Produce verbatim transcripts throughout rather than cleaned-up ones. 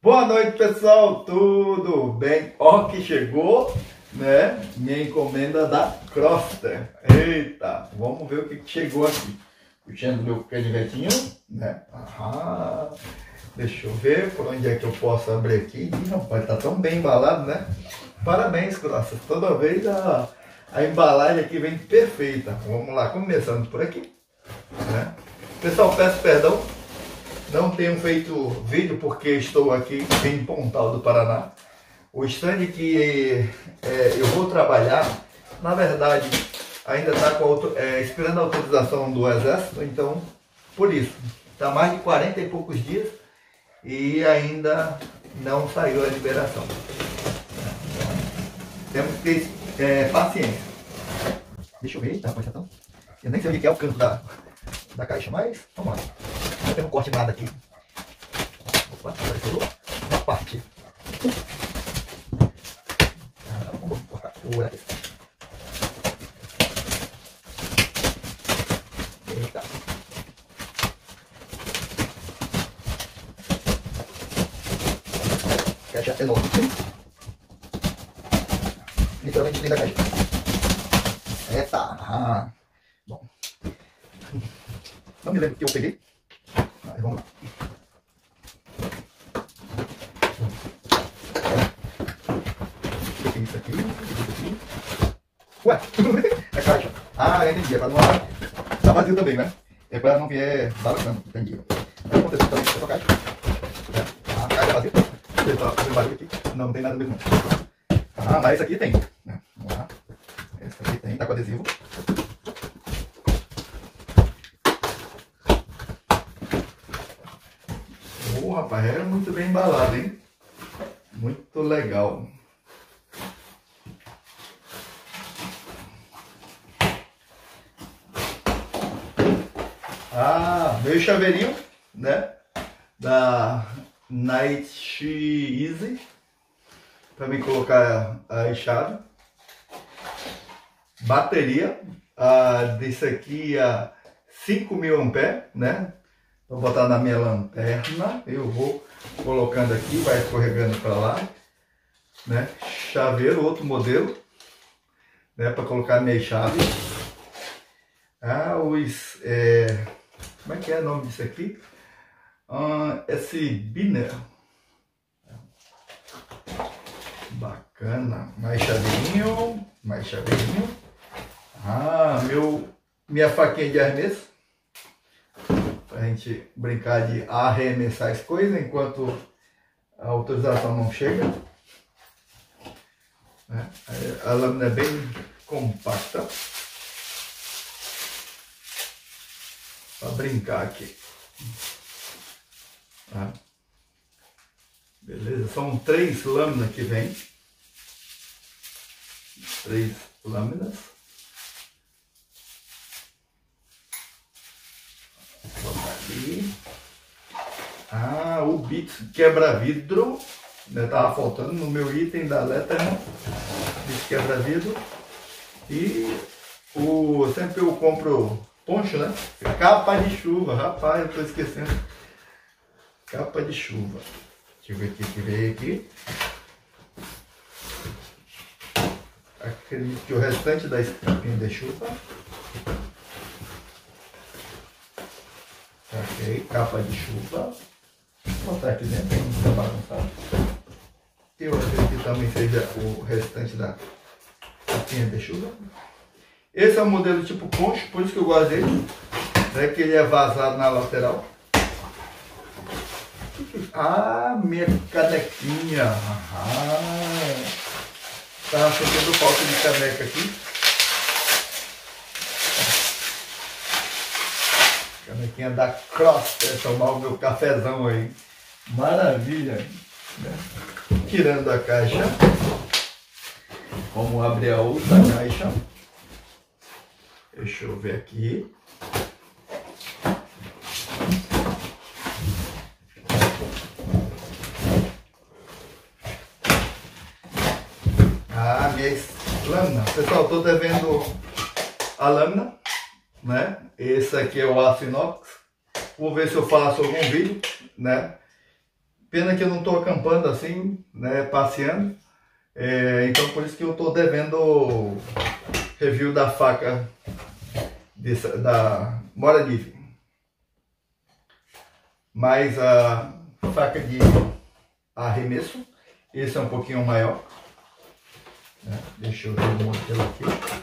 Boa noite, pessoal, tudo bem? Ó que chegou, né, minha encomenda da Crofter. Eita, vamos ver o que chegou aqui. Puxando meu canivetinho, né? Ah, deixa eu ver por onde é que eu posso abrir aqui. Ih, rapaz, tá tão bem embalado, né? Parabéns, Crofter. Toda vez a, a embalagem aqui vem perfeita. Vamos lá, começando por aqui, né? Pessoal, peço perdão. Não tenho feito vídeo porque estou aqui em Pontal do Paraná. O stand que é, eu vou trabalhar, na verdade, ainda está é, esperando a autorização do Exército, então, por isso, está mais de quarenta e poucos dias e ainda não saiu a liberação. Temos que ter é, paciência. Deixa eu ver, tá, então. Eu nem sei onde é o canto da, da caixa, mas vamos lá. Não tem um corte nada aqui. Opa, apareceu uma parte. Ah, vamos cortar por aqui. Eita. Caixa enorme. Literalmente dentro da caixa. Eita. Ah. Bom. Não me lembro que eu peguei. Mas vamos lá. O que é isso aqui? O que é isso aqui? Ué, é caixa. Ah, entendi. É para não... Tá vazio também, né? É para não vier balançando. Entendi. Vai acontecer também com essa caixa. É. A caixa é vazia. Você tá fazendo barulho aqui? Não, não tem nada mesmo. Ah, mas esse aqui tem. Vamos lá. Esse aqui tem, tá com adesivo. Oh, rapaz, era muito bem embalado, hein? Muito legal. Ah, meu chaveirinho, né? Da Night Easy. Para me colocar a chave. Bateria. Ah, desse aqui a cinco mil amperes, né? Vou botar na minha lanterna, eu vou colocando aqui, vai escorregando para lá, né? Chaveiro, outro modelo, né? Para colocar minhas chaves. Ah, os, é... como é que é o nome disso aqui? Ah, esse Biner. Bacana, mais chaveirinho, mais chaveirinho. Ah, meu, minha faquinha de arremesso. Pra gente brincar de arremessar as coisas enquanto a autorização não chega. A lâmina é bem compacta. Para brincar aqui. Tá? Beleza, são três lâminas que vem. Três lâminas. Ali. Ah, o bit quebra-vidro, né, tava faltando no meu item da letra, né? Bit quebra-vidro. E o sempre eu compro poncho, né? Capa de chuva, rapaz, eu tô esquecendo. Capa de chuva. Deixa eu ver aqui que veio aqui. Acredito que o restante da capinha de chuva. Ok, capa de chuva. Vou botar aqui dentro, não fica bagunçado. Eu acredito que também seja o restante da capinha de chuva. Esse é o modelo tipo poncho, por isso que eu gosto dele, né, que ele é vazado na lateral. Ah, minha canequinha. Ah, tava sentindo falta de caneca aqui. Canequinha da Crofter, tomar o meu cafezão aí. Maravilha. Né? Tirando a caixa. Vamos abrir a outra caixa. Deixa eu ver aqui. Ah, minha lâmina. Pessoal, estou devendo a lâmina, né? Esse aqui é o aço inox. Vou ver se eu faço algum vídeo, né? Pena que eu não estou acampando assim, né, passeando. É, então por isso que eu estou devendo review da faca dessa, da Moradiv. Mas a faca de arremesso, esse é um pouquinho maior. Né? Deixa eu ver o modelo aqui.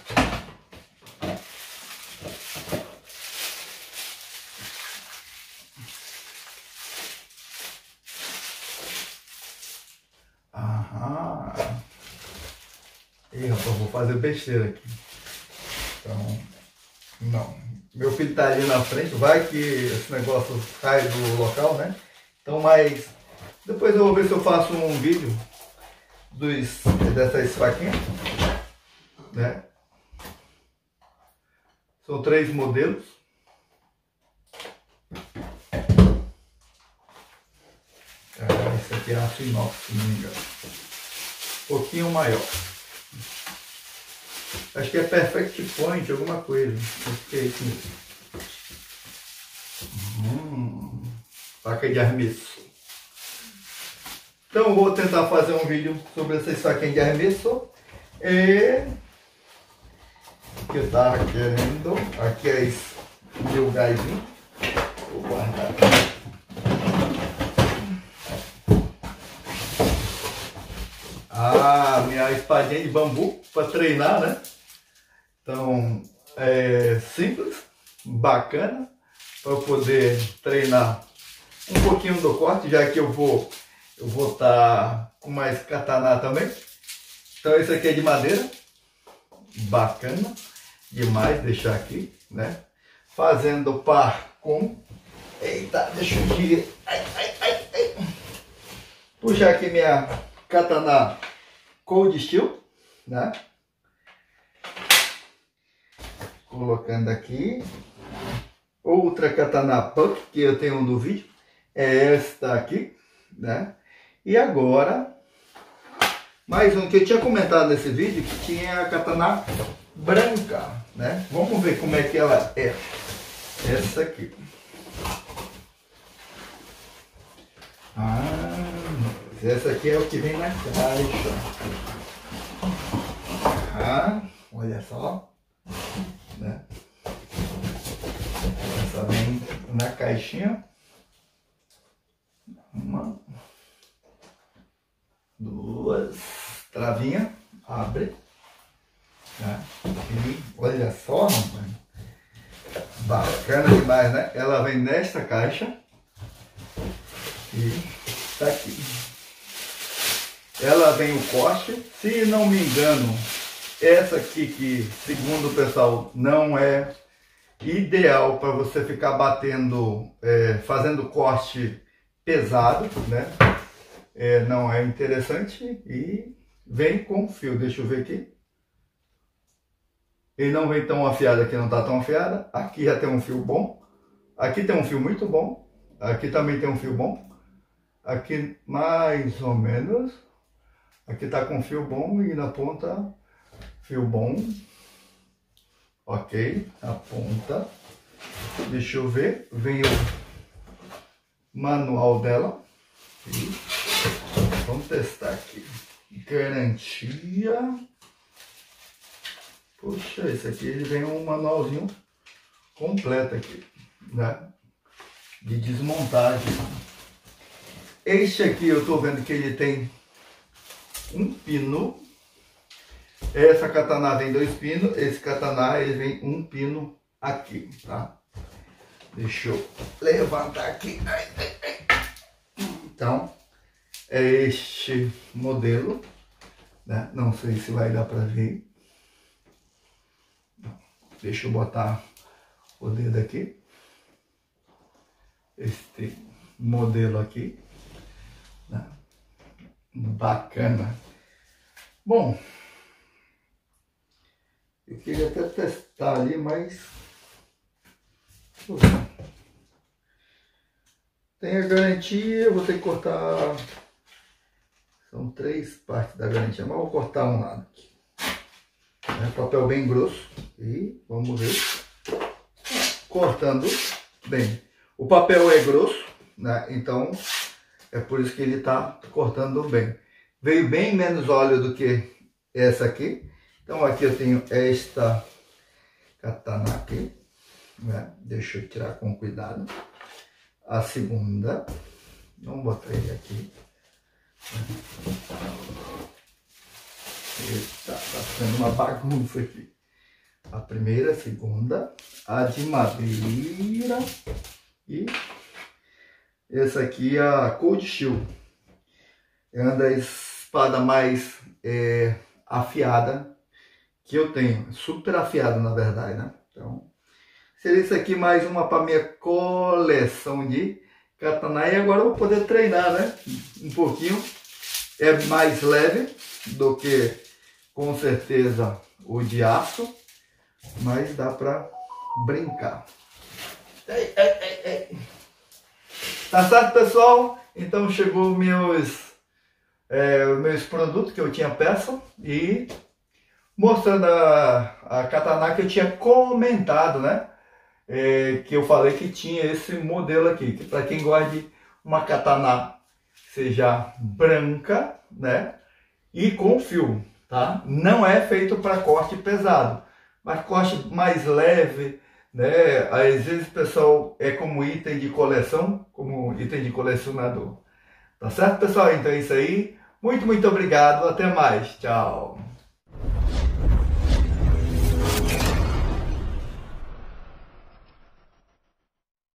Aham. Ih, rapaz, vou fazer besteira aqui. Então, não. Meu filho tá ali na frente, vai que esse negócio sai do local, né? Então, mas depois eu vou ver se eu faço um vídeo dos, dessas faquinhas, né? São três modelos. Ah, esse aqui é aço inox, se não me engano. Um pouquinho maior. Acho que é Perfect Point, alguma coisa. Acho que é isso mesmo. Hum, faca de arremesso. Então eu vou tentar fazer um vídeo sobre essas faquinhas de arremesso. E que eu tava querendo. Aqui é esse meu gásinho. Vou guardar aqui. Ah, minha espadinha de bambu para treinar, né? Então é simples, bacana, para poder treinar um pouquinho do corte, já que eu vou eu vou estar com mais katana também. Então esse aqui é de madeira, bacana demais, deixar aqui, né? Fazendo par com, eita, deixa eu tirar, ai, ai, ai, ai. Puxar aqui minha katana Cold Steel, né? Colocando aqui. Outra katana Puck que eu tenho no vídeo é esta aqui, né? E agora mais um que eu tinha comentado nesse vídeo, que tinha a katana branca, né? Vamos ver como é que ela é. Essa aqui. Ah, essa aqui é o que vem na caixa. Ah, olha só, né? Essa vem na caixinha. Uma, duas, travinha, abre. Né? E olha só, rapaz. Bacana demais, né? Ela vem nesta caixa. E tá aqui. Ela vem o corte, se não me engano, essa aqui que, segundo o pessoal, não é ideal para você ficar batendo, é, fazendo corte pesado, né? É, não é interessante e vem com fio, deixa eu ver aqui. E não vem tão afiada, aqui não tá tão afiada, aqui já tem um fio bom, aqui tem um fio muito bom, aqui também tem um fio bom, aqui mais ou menos. Aqui tá com fio bom e na ponta fio bom. Ok, a ponta. Deixa eu ver. Vem o manual dela. E vamos testar aqui. Garantia. Poxa, esse aqui ele vem um manualzinho completo aqui, né? De desmontagem. Este aqui eu tô vendo que ele tem um pino. Essa katana vem dois pinos, esse katana ele vem um pino aqui, tá? Deixa eu levantar aqui. Ai, ai, ai. Então é este modelo, né? Não sei se vai dar para ver. Deixa eu botar o dedo aqui. Este modelo aqui, né? Bacana. Bom, eu queria até testar ali, mas tem a garantia, eu vou ter que cortar. São três partes da garantia, mas vou cortar um lado aqui. É papel bem grosso e vamos ver. Cortando bem. O papel é grosso, né? Então É por isso que ele está cortando bem. Veio bem menos óleo do que essa aqui. Então aqui eu tenho esta katana aqui, né? Deixa eu tirar com cuidado. A segunda, vamos botar ele aqui. Eita, tá ficando uma bagunça aqui. A primeira, a segunda, a de madeira e essa aqui a Cold Steel. É uma das espadas mais é, afiada que eu tenho, super afiada na verdade, né? Então, seria isso aqui mais uma para minha coleção de katana. E agora eu vou poder treinar, né? Um pouquinho. É mais leve do que, com certeza, o de aço, mas dá para brincar. Ei, ei, ei, ei. Tá certo, pessoal? Então chegou meus, é, meus produtos que eu tinha peça e mostrando a, a katana que eu tinha comentado, né? É, que eu falei que tinha esse modelo aqui, que para quem gosta de uma katana seja branca, né? E com fio, tá? Não é feito para corte pesado, mas corte mais leve, né? Às vezes o pessoal é como item de coleção, como item de colecionador. Tá certo, pessoal? Então é isso aí. Muito, muito obrigado. Até mais. Tchau.